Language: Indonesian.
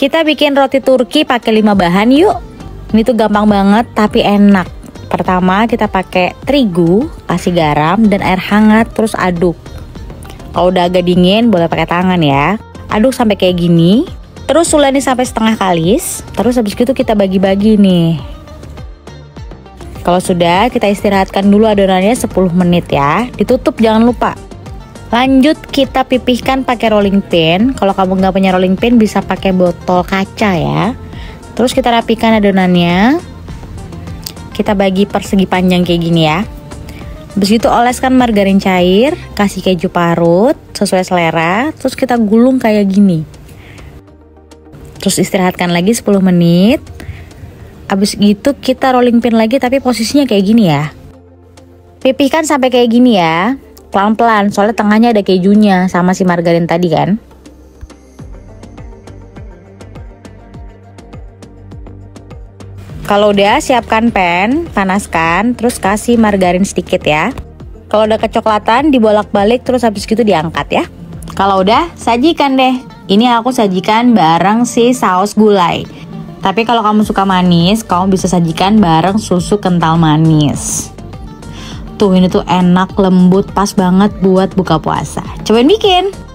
Kita bikin roti Turki pakai 5 bahan yuk. Ini tuh gampang banget tapi enak. Pertama kita pakai terigu, kasih garam dan air hangat, terus aduk. Kalau udah agak dingin boleh pakai tangan ya. Aduk sampai kayak gini. Terus uleni sampai setengah kalis. Terus habis itu kita bagi-bagi nih. Kalau sudah, kita istirahatkan dulu adonannya 10 menit ya. Ditutup jangan lupa. Lanjut kita pipihkan pakai rolling pin. Kalau kamu nggak punya rolling pin bisa pakai botol kaca ya. Terus kita rapikan adonannya. Kita bagi persegi panjang kayak gini ya. Habis itu oleskan margarin cair, kasih keju parut sesuai selera. Terus kita gulung kayak gini. Terus istirahatkan lagi 10 menit. Habis gitu kita rolling pin lagi tapi posisinya kayak gini ya. Pipihkan sampai kayak gini ya. Pelan-pelan, soalnya tengahnya ada kejunya sama si margarin tadi kan. Kalau udah, siapkan pan, panaskan, terus kasih margarin sedikit ya. Kalau udah kecoklatan, dibolak-balik terus habis gitu diangkat ya. Kalau udah, sajikan deh. Ini aku sajikan bareng si saus gulai. Tapi kalau kamu suka manis, kamu bisa sajikan bareng susu kental manis. Tuh ini tuh enak, lembut, pas banget buat buka puasa. Cobain bikin!